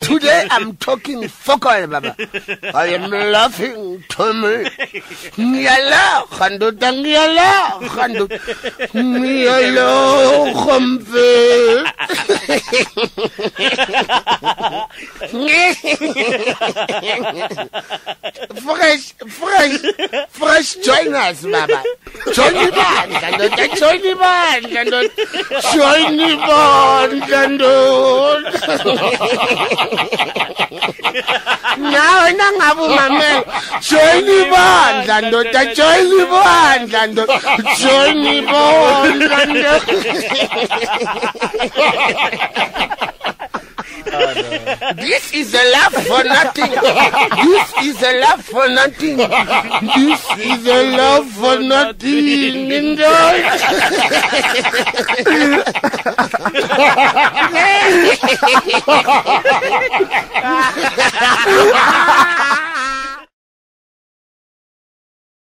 Today I'm talking focal, Baba. I am laughing to me. Ngiyala, ndoda ngiyala, ndoda. Ngiyala, khomfe. Fresh join us, Baba. Join the band, ndoda, join the band, ndoda. Join the band, ndoda. Now nangabu mama join the band ndoda join the band ndoda join the band This is a laugh for nothing. This is a laugh for nothing. This is a laugh for nothing. Enjoy.